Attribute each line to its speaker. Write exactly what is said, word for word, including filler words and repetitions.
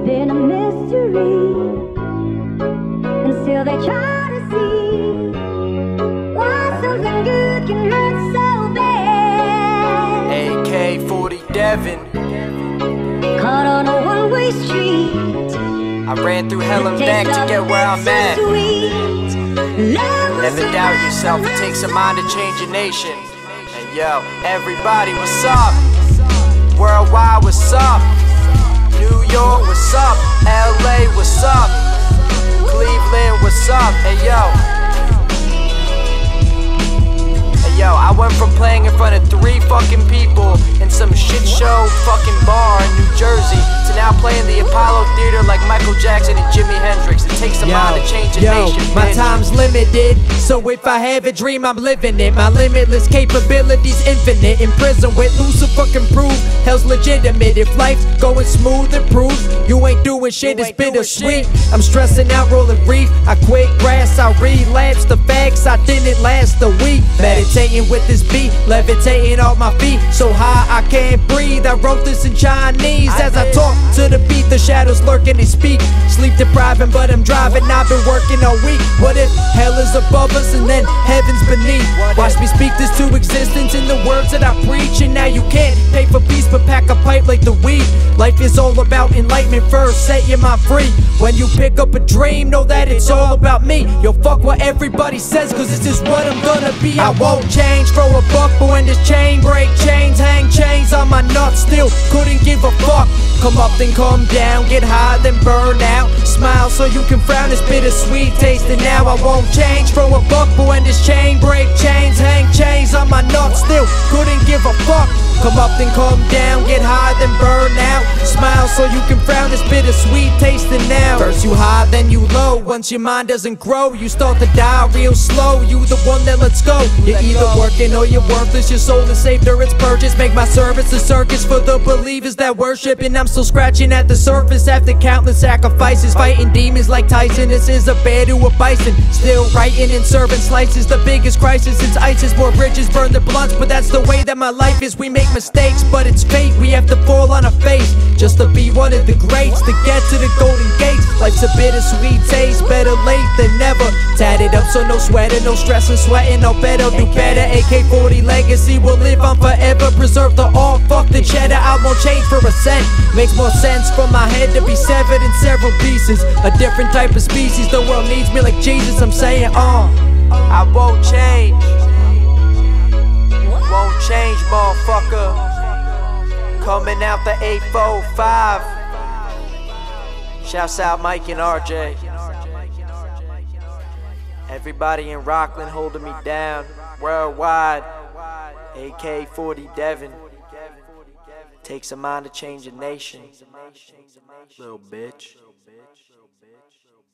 Speaker 1: been a mystery, and still they try to see why something good can hurt so bad.
Speaker 2: A K forty Devin,
Speaker 1: Caught on a one-way street,
Speaker 2: I ran through hell and back to get where I'm at. Never doubt yourself, it takes a mind to change a nation. And yo, everybody, what's up? Worldwide, what's up? New York, what's up? L A, what's up? Cleveland, what's up? Hey yo. Hey yo, I went from playing in front of three fucking people in some shit show fucking bar in New Jersey to now playing the Apollo Theater like Michael Jackson and Jimi Hendrix. It takes a yo, mind to change a
Speaker 3: yo,
Speaker 2: nation,
Speaker 3: my
Speaker 2: bitch.
Speaker 3: time's limited, so if I have a dream, I'm living it. My limitless capabilities infinite. In prison with Lucifer can prove hell's legitimate. If life's going smooth, it proves you ain't doing shit, it's bittersweet. I'm stressing out, rolling reef. I quit grass, I relapse the facts. I didn't last a week. Meditating with this beat, levitating off my feet. So high I can't breathe. I wrote this in Chinese. As I talk to the beat, the shadows lurking, they speak. Sleep depriving, but I'm driving. I've been working all week. What if hell is above us and then heaven's beneath? Watch me speak this to existence in the words that I preach. And now you can't pay for peace but pack a pipe like the weed. Life is all about enlightenment first, set your mind free. When you pick up a dream, know that it's all about me. Yo, fuck what everybody says, cause this is what I'm gonna be. I won't change for a buck, but when this chain break, chains hang chains on my nuts, still couldn't give a fuck. Come up then come down, get high then burn out. Smile so you can frown, this bittersweet taste. And now I won't change for a buck, but when this chain break, chains hang chains on my nuts, still couldn't give a fuck. Come up then come down, get high then burn out. Smile so you can frown, this bittersweet tasting now. First you high then you low, once your mind doesn't grow you start to die real slow. You the one that lets go, you're either working or you're worthless. Your soul is saved or it's purchased. Make my service a circus for the believers that worship. And I'm still scratching at the surface after countless sacrifices, fighting demons like Tyson. This is a bear to a bison, still writing and serving slices. The biggest crisis since ISIS, more bridges burn the blunts. But that's the way that my life is. We make mistakes, but it's fate. We have to fall on our face just to be one of the greats, to get to the golden gates. Life's a bittersweet taste, better late than never. Tatted up so no sweating, no stress and sweating. No better, do better. A K forty legacy will live on forever. Preserve the all, fuck the cheddar. I won't change for a cent. Makes more sense for my head to be severed in several pieces. A different type of species, the world needs me like Jesus. I'm saying, uh
Speaker 2: I won't change. Won't change, motherfucker. Coming out the eight four five. Shouts out Mike and R J. Everybody in Rockland holding me down. Worldwide. A K forty Devin. Takes a mind to change a nation. Little bitch.